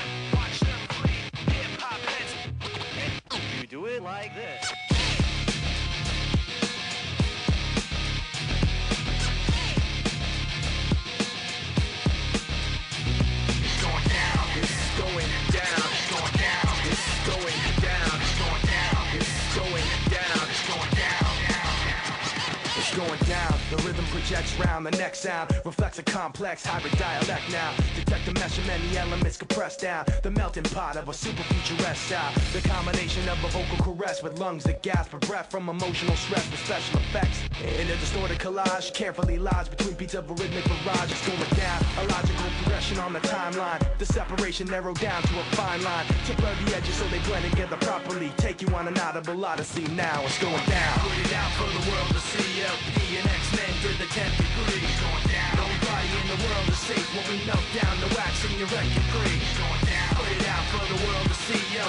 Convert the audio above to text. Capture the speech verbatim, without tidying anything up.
Watch them creep, hip-hop heads. You do it like this. Going down, the rhythm projects round. The next sound reflects a complex hybrid dialect now. Detect the mesh of many elements compressed down. The melting pot of a super futuresque style. The combination of a vocal caress with lungs that gasp for breath from emotional stress with special effects. In a distorted collage, carefully lies between beats of a rhythmic barrage. It's going down, a logical progression on the timeline. The separation narrowed down to a fine line to blur the edges so they blend together properly. Take you on an audible odyssey now. It's going down. Put it out for the world to see. L P and X-Men did the tenth degree. Going down. Nobody in the world is safe when we melt down the wax in your record tree. Going down. Put it out for the world to see.